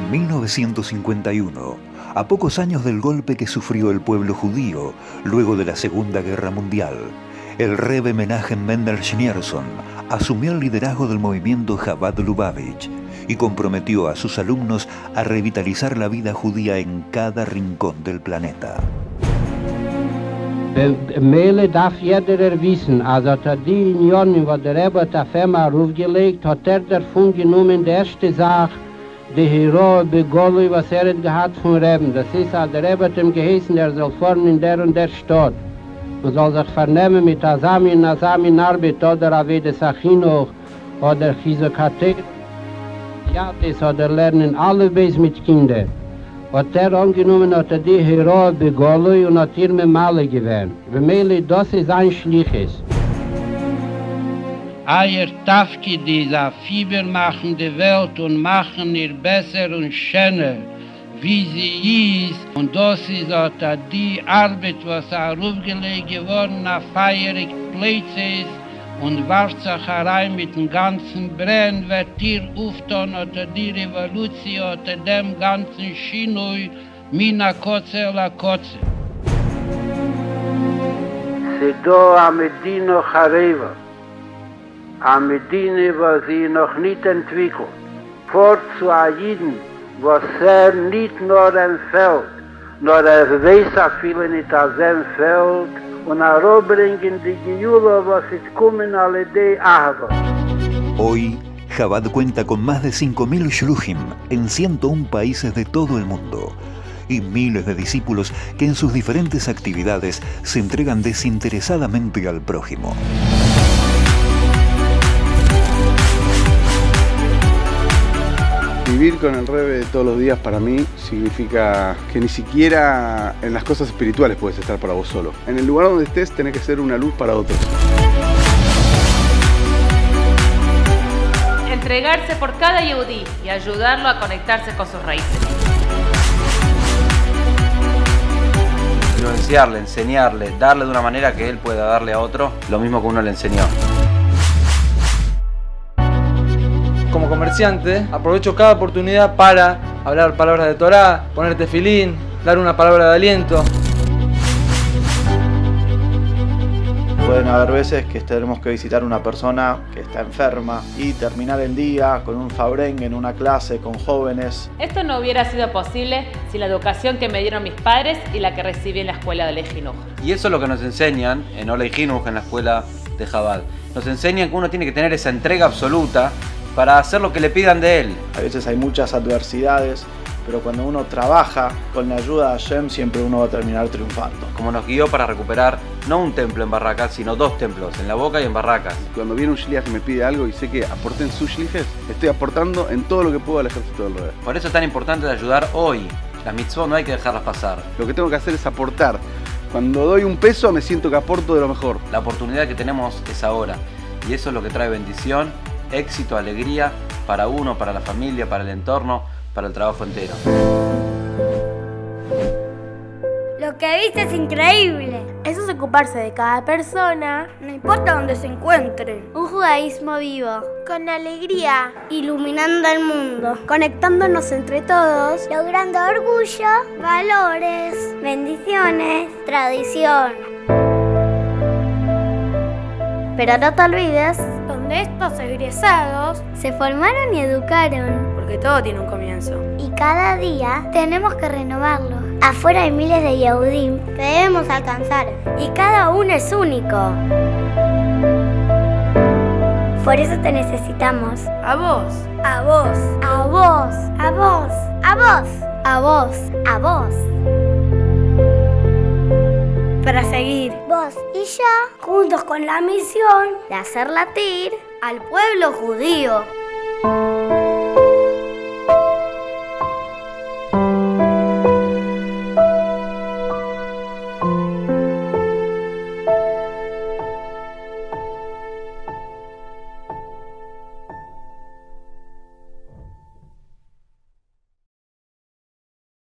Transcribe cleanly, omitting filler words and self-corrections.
En 1951, a pocos años del golpe que sufrió el pueblo judío luego de la Segunda Guerra Mundial, el Rebbe Menachem Mendel Schneerson asumió el liderazgo del movimiento Chabad Lubavitch y comprometió a sus alumnos a revitalizar la vida judía en cada rincón del planeta. Mele darf jeder wissen, also die Unionen, wo der Rebbe hat auf einmal aufgelegt, hat davon genommen, die erste Sache, die Hero Begolui, was hat gehabt von Rebbe. Das ist, der Rebbe hat ihm geheißen, soll fahren in der und der Stadt. Man soll sich vernehmen mit Asamin Arbeit oder Avedes Achinoch oder Chizokate. Ja, das hat lernen alle Beis mit Kindern. Hat angenommen, hat die Hero Begolui und hat ihr mit Male gewähnt. Weil das ist ein Schliches. Eier Tafki, dieser Fieber machen die Welt und machen ihr besser und schöner, wie sie ist. Und das ist auch die Arbeit, was aufgelegt geworden auf feierig Plätze ist. Und warft sich herein mit dem ganzen Brenn, wird hier aufgetan unter die Revolution, unter dem ganzen Schinui, Mina Kotze la Kotze. Sedo a Medina Chareva, a Medina, was sie noch nicht entwickelt, fort zu Aiden, was nicht nur entfällt, nur weiß viele nicht als entfällt, und herüberbringen die Gejule, was es kommen alle die Ahava. Hoy, Chabad cuenta con más de 5.000 shluchim en 101 países de todo el mundo y miles de discípulos que en sus diferentes actividades se entregan desinteresadamente al prójimo. Vivir con el Rebbe todos los días para mí significa que ni siquiera en las cosas espirituales puedes estar para vos solo. En el lugar donde estés tenés que ser una luz para otros. Entregarse por cada yehudí y ayudarlo a conectarse con sus raíces. Influenciarle, enseñarle, darle de una manera que él pueda darle a otro lo mismo que uno le enseñó. Como comerciante, aprovecho cada oportunidad para hablar palabras de Torá, poner tefilín, dar una palabra de aliento. Pueden haber veces que tenemos que visitar a una persona que está enferma y terminar el día con un fabrengue en una clase con jóvenes. Esto no hubiera sido posible sin la educación que me dieron mis padres y la que recibí en la escuela de Olei Jinuj. Y eso es lo que nos enseñan en Olei Jinuj, en la escuela de Chabad. Nos enseñan que uno tiene que tener esa entrega absoluta para hacer lo que le pidan de él. A veces hay muchas adversidades, pero cuando uno trabaja con la ayuda de Hashem, siempre uno va a terminar triunfando. Como nos guió para recuperar no un templo en Barracas, sino 2 templos, en La Boca y en Barracas. Cuando viene un shliach y me pide algo y sé que aporté en sus shliches, estoy aportando en todo lo que puedo al ejército del Rebbe. Por eso es tan importante de ayudar hoy. Las mitzvot no hay que dejarlas pasar. Lo que tengo que hacer es aportar. Cuando doy un peso me siento que aporto de lo mejor. La oportunidad que tenemos es ahora. Y eso es lo que trae bendición, éxito, alegría para uno, para la familia, para el entorno, para el trabajo entero. Lo que viste es increíble. Eso es ocuparse de cada persona, no importa dónde se encuentre. Un judaísmo vivo, con alegría, iluminando el mundo, conectándonos entre todos, logrando orgullo, valores, bendiciones, tradición. Pero no te olvides, donde estos egresados se formaron y educaron. Porque todo tiene un comienzo. Y cada día tenemos que renovarlo. Afuera hay miles de Yehudim que debemos alcanzar. Y cada uno es único. Por eso te necesitamos. A vos. A vos. A vos. A vos. A vos. A vos. A vos. Para seguir vos y yo juntos con la misión de hacer latir al pueblo judío.